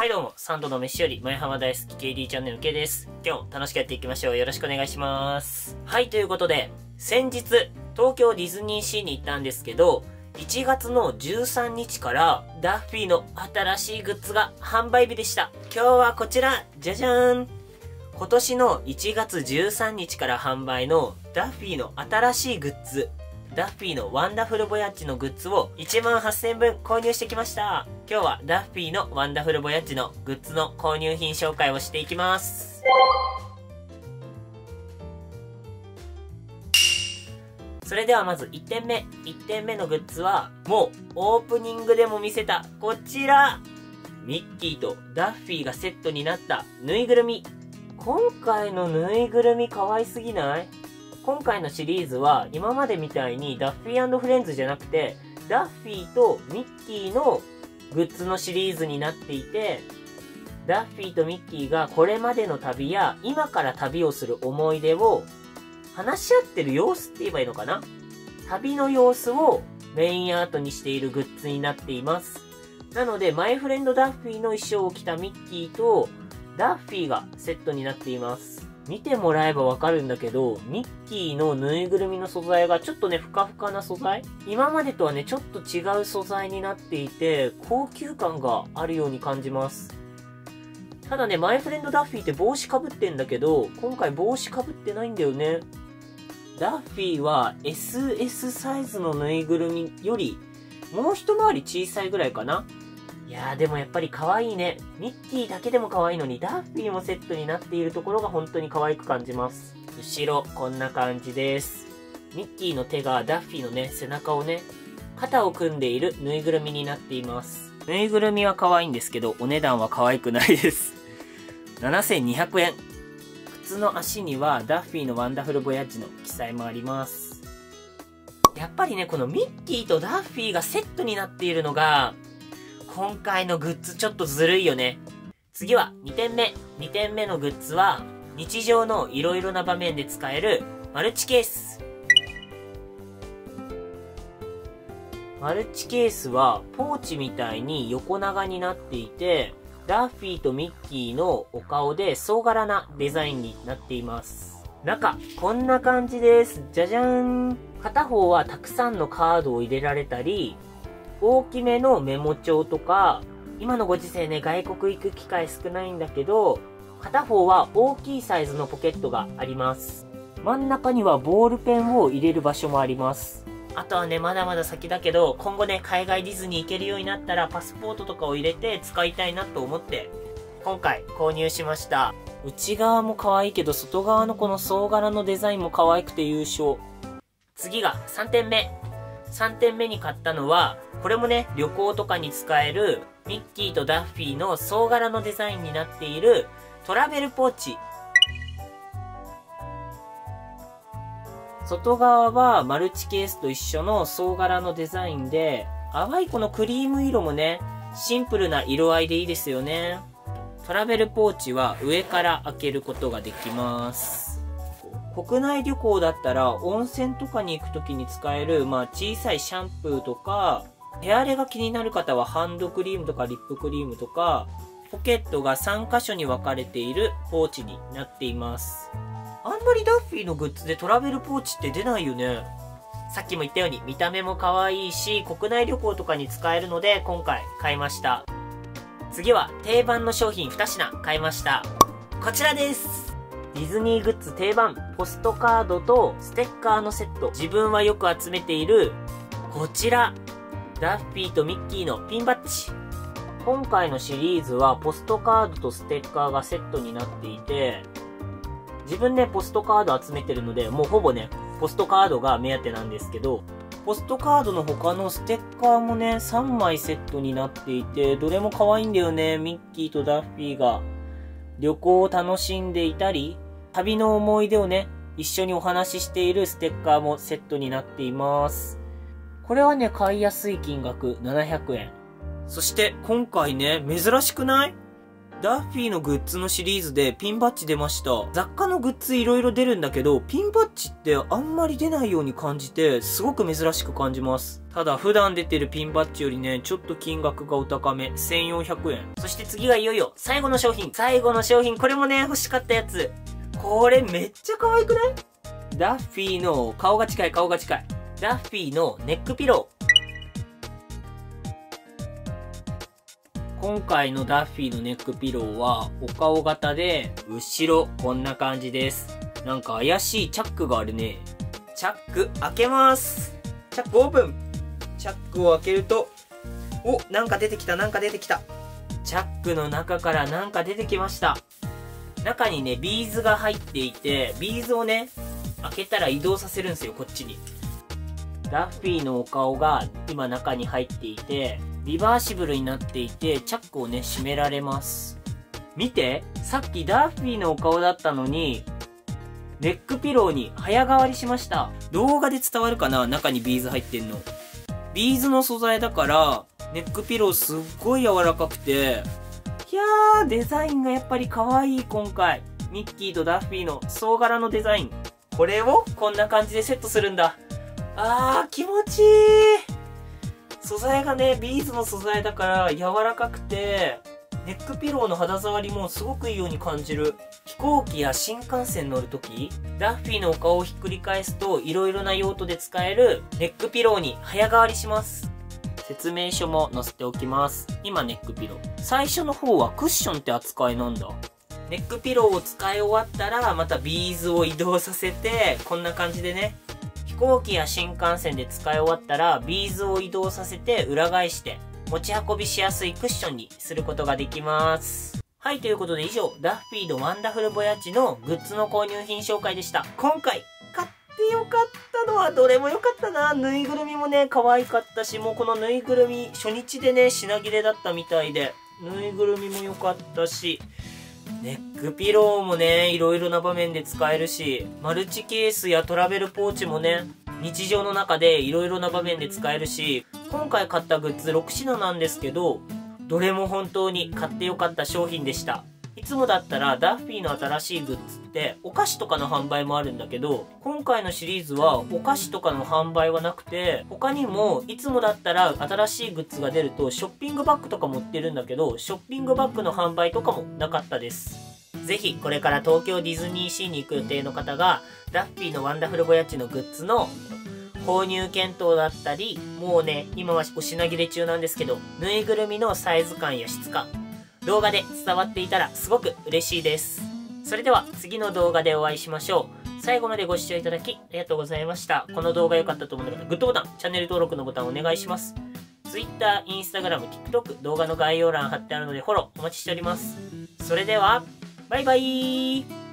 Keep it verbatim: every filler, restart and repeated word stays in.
はいどうも、三度の飯より前浜大好き ケーディー チャンネル K です。今日も楽しくやっていきましょう。よろしくお願いします。はい、ということで、先日、東京ディズニーシーに行ったんですけど、いちがつのじゅうさんにちからダッフィーの新しいグッズが販売日でした。今日はこちら、じゃじゃーん。今年のいちがつじゅうさんにちから販売のダッフィーの新しいグッズ、ダッフィーのワンダフルボヤッジのグッズをいちまんはっせんぶん購入してきました。今日はダッフィーのワンダフルボヤッジのグッズの購入品紹介をしていきます。それではまずいってんめ。いってんめのグッズは、もうオープニングでも見せたこちら、ミッキーとダッフィーがセットになったぬいぐるみ。今回のぬいぐるみ可愛すぎない？今回のシリーズは今までみたいにダッフィー&フレンズじゃなくて、ダッフィーとミッキーのグッズのシリーズになっていて、ダッフィーとミッキーがこれまでの旅や今から旅をする思い出を話し合ってる様子って言えばいいのかな？旅の様子をメインアートにしているグッズになっています。なので、マイフレンドダッフィーの衣装を着たミッキーとダッフィーがセットになっています。見てもらえばわかるんだけど、ミッキーのぬいぐるみの素材がちょっとね、ふかふかな素材？今までとはね、ちょっと違う素材になっていて、高級感があるように感じます。ただね、マイフレンドダッフィーって帽子かぶってんだけど、今回帽子かぶってないんだよね。ダッフィーは エスエス サイズのぬいぐるみより、もう一回り小さいぐらいかな。いやーでもやっぱり可愛いね。ミッキーだけでも可愛いのに、ダッフィーもセットになっているところが本当に可愛く感じます。後ろ、こんな感じです。ミッキーの手がダッフィーのね、背中をね、肩を組んでいるぬいぐるみになっています。ぬいぐるみは可愛いんですけど、お値段は可愛くないです。ななせんにひゃくえん。靴の足にはダッフィーのワンダフルボヤッジの記載もあります。やっぱりね、このミッキーとダッフィーがセットになっているのが、今回のグッズちょっとずるいよね。次はにてんめ。にてんめのグッズは、日常のいろいろな場面で使えるマルチケース。マルチケースはポーチみたいに横長になっていて、ダッフィーとミッキーのお顔で総柄なデザインになっています。中、こんな感じです。じゃじゃーん。片方はたくさんのカードを入れられたり、大きめのメモ帳とか、今のご時世ね、外国行く機会少ないんだけど、片方は大きいサイズのポケットがあります。真ん中にはボールペンを入れる場所もあります。あとはね、まだまだ先だけど、今後ね、海外ディズニー行けるようになったら、パスポートとかを入れて使いたいなと思って、今回購入しました。内側も可愛いけど、外側のこの総柄のデザインも可愛くて優勝。次がさんてんめ。さんてんめに買ったのは、これもね、旅行とかに使える、ミッキーとダッフィーの総柄のデザインになっている、トラベルポーチ。外側はマルチケースと一緒の総柄のデザインで、淡いこのクリーム色もね、シンプルな色合いでいいですよね。トラベルポーチは上から開けることができます。国内旅行だったら温泉とかに行くときに使える、まあ小さいシャンプーとか、手荒れが気になる方はハンドクリームとかリップクリームとか、ポケットがさんかしょに分かれているポーチになっています。あんまりダッフィーのグッズでトラベルポーチって出ないよね。さっきも言ったように見た目も可愛いし、国内旅行とかに使えるので今回買いました。次は定番の商品に品買いました。こちらです。ディズニーグッズ定番、ポストカードとステッカーのセット。自分はよく集めている、こちら。ダッフィーとミッキーのピンバッジ。今回のシリーズはポストカードとステッカーがセットになっていて、自分ね、ポストカード集めてるので、もうほぼね、ポストカードが目当てなんですけど、ポストカードの他のステッカーもね、さんまいセットになっていて、どれも可愛いんだよね。ミッキーとダッフィーが旅行を楽しんでいたり、旅の思い出をね、一緒にお話ししているステッカーもセットになっています。これはね、買いやすい金額ななひゃくえん。そして今回ね、珍しくない？ ダッフィーのグッズのシリーズでピンバッジ出ました。雑貨のグッズいろいろ出るんだけど、ピンバッジってあんまり出ないように感じて、すごく珍しく感じます。ただ普段出てるピンバッジよりね、ちょっと金額がお高め。せんよんひゃくえん。そして次がいよいよ最後の商品。最後の商品、これもね、欲しかったやつ。これめっちゃ可愛くない？ダッフィーの顔が近い顔が近い。ダッフィーのネックピロー。今回のダッフィーのネックピローはお顔型で、後ろこんな感じです。なんか怪しいチャックがあるね。チャック開けます。チャックオープン。チャックを開けると、お、なんか出てきたなんか出てきた。チャックの中からなんか出てきました。中にね、ビーズが入っていて、ビーズをね、開けたら移動させるんですよ、こっちに。ダッフィーのお顔が今中に入っていて、リバーシブルになっていて、チャックをね、閉められます。見て、さっきダッフィーのお顔だったのに、ネックピローに早変わりしました。動画で伝わるかな？中にビーズ入ってんの。ビーズの素材だから、ネックピローすっごい柔らかくて、いやー、デザインがやっぱり可愛い今回。ミッキーとダッフィーの総柄のデザイン。これをこんな感じでセットするんだ。あー、気持ちいい。素材がね、ビーズの素材だから柔らかくて、ネックピローの肌触りもすごくいいように感じる。飛行機や新幹線乗るとき、ダッフィーのお顔をひっくり返すといろいろな用途で使えるネックピローに早変わりします。説明書も載せておきます。今ネックピロー。最初の方はクッションって扱いなんだ。ネックピローを使い終わったらまたビーズを移動させて、こんな感じでね。飛行機や新幹線で使い終わったらビーズを移動させて裏返して持ち運びしやすいクッションにすることができます。はい、ということで以上、ダッフィーのワンダフルボヤッチのグッズの購入品紹介でした。今回買ってよかったのはどれもよかったな。ぬいぐるみもね、可愛かったし、もうこのぬいぐるみ初日でね、品切れだったみたいで、ぬいぐるみも良かったし、ネックピローもね、いろいろな場面で使えるし、マルチケースやトラベルポーチもね、日常の中でいろいろな場面で使えるし、今回買ったグッズろくしななんですけど、どれも本当に買ってよかった商品でした。いつもだったらダッフィーの新しいグッズってお菓子とかの販売もあるんだけど、今回のシリーズはお菓子とかの販売はなくて、他にもいつもだったら新しいグッズが出るとショッピングバッグとか持ってるんだけど、ショッピングバッグの販売とかもなかったです。ぜひこれから東京ディズニーシーに行く予定の方が、ダッフィーのワンダフルボヤッチのグッズの購入検討だったり、もうね、今はお品切れ中なんですけど、ぬいぐるみのサイズ感や質感、動画で伝わっていたらすごく嬉しいです。それでは次の動画でお会いしましょう。最後までご視聴いただきありがとうございました。この動画良かったと思う方、グッドボタン、チャンネル登録のボタンお願いします。Twitter、Instagram、TikTok、動画の概要欄貼ってあるのでフォローお待ちしております。それでは、バイバイ。